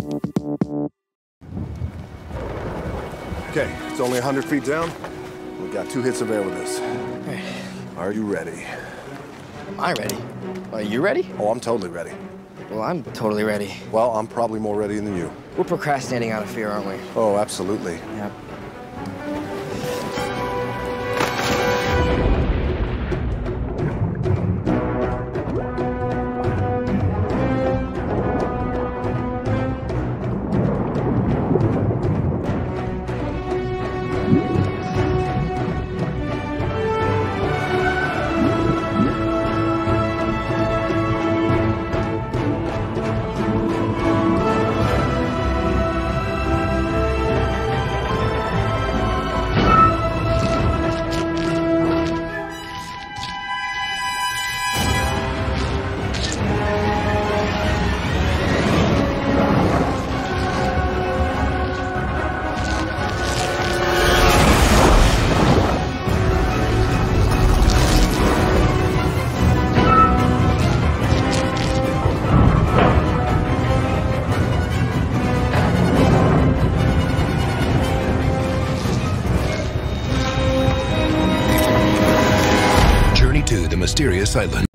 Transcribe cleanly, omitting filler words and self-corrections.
Okay, it's only 100 feet down. We got 2 hits of air with us. Hey. Are you ready? Am I ready? Are you ready? Oh, I'm totally ready. Well, I'm totally ready. Well, I'm probably more ready than you. We're procrastinating out of fear, aren't we? Oh, absolutely. Yep. Mysterious Island.